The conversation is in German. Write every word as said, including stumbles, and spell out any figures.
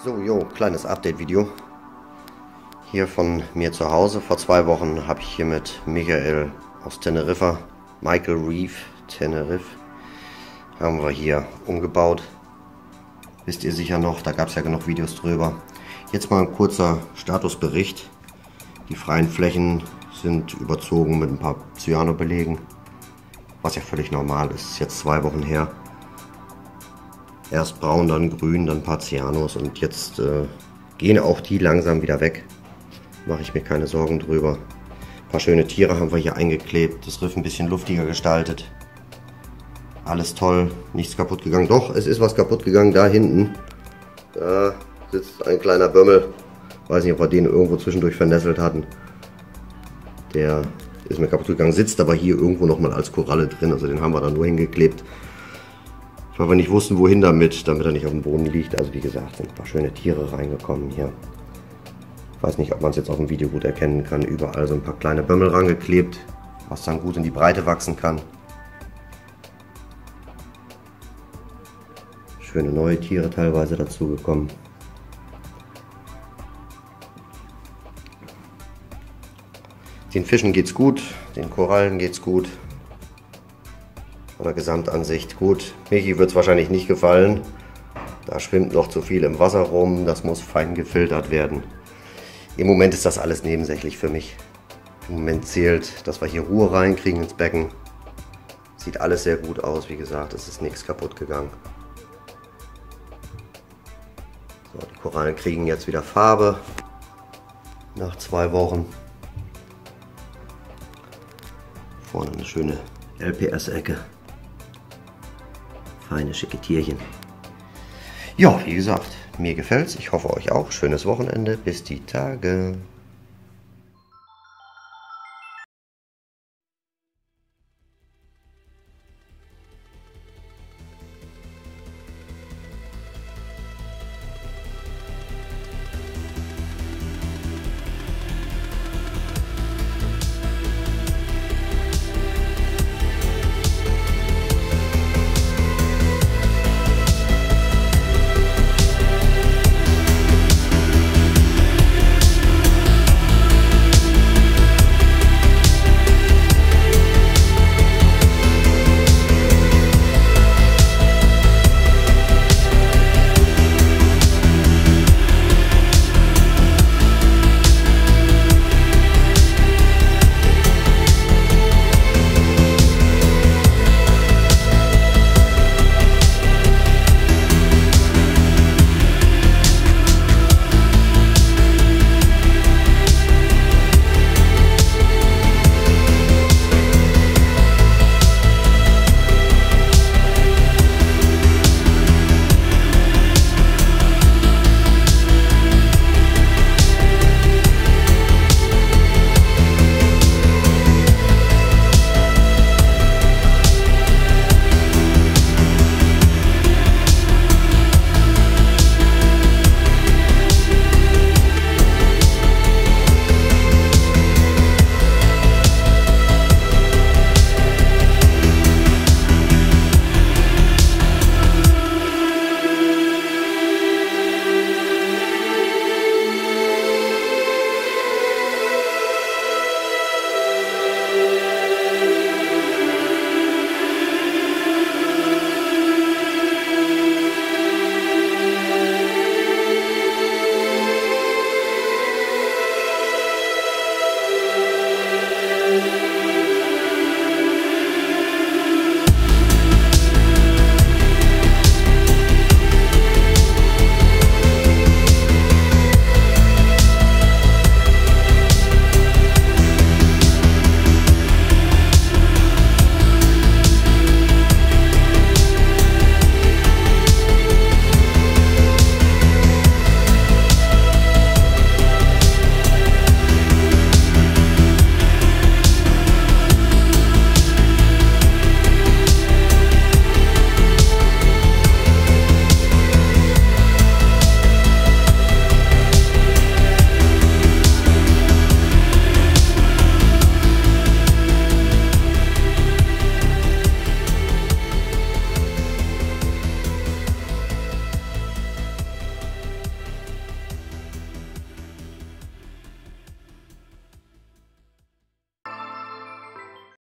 So, jo, kleines Update-Video hier von mir zu Hause. Vor zwei Wochen habe ich hier mit Michael aus Teneriffa, Michael Reeve, Tenerife, haben wir hier umgebaut. Wisst ihr sicher noch, da gab es ja genug Videos drüber. Jetzt mal ein kurzer Statusbericht. Die freien Flächen sind überzogen mit ein paar Cyano-Belegen, was ja völlig normal ist. Ist jetzt zwei Wochen her. Erst braun, dann grün, dann ein paar Cyanos und jetzt äh, gehen auch die langsam wieder weg. Mache ich mir keine Sorgen drüber. Ein paar schöne Tiere haben wir hier eingeklebt, das Riff ein bisschen luftiger gestaltet. Alles toll, nichts kaputt gegangen. Doch, es ist was kaputt gegangen, da hinten. Da sitzt ein kleiner Bömmel. Weiß nicht, ob wir den irgendwo zwischendurch vernässelt hatten. Der ist mir kaputt gegangen, sitzt aber hier irgendwo nochmal als Koralle drin. Also den haben wir da nur hingeklebt, weil wir nicht wussten, wohin damit, damit er nicht auf dem Boden liegt. Also wie gesagt, sind ein paar schöne Tiere reingekommen hier. Ich weiß nicht, ob man es jetzt auf dem Video gut erkennen kann. Überall so ein paar kleine Bömmel rangeklebt, was dann gut in die Breite wachsen kann. Schöne neue Tiere teilweise dazugekommen. Den Fischen geht's gut, den Korallen geht's gut. Von der Gesamtansicht gut. Michi wird es wahrscheinlich nicht gefallen. Da schwimmt noch zu viel im Wasser rum. Das muss fein gefiltert werden. Im Moment ist das alles nebensächlich für mich. Im Moment zählt, dass wir hier Ruhe reinkriegen ins Becken. Sieht alles sehr gut aus. Wie gesagt, es ist nichts kaputt gegangen. So, die Korallen kriegen jetzt wieder Farbe. Nach zwei Wochen. Vorne eine schöne L P S-Ecke. Feine, schicke Tierchen. Ja, wie gesagt, mir gefällt's. Ich hoffe euch auch. Schönes Wochenende. Bis die Tage.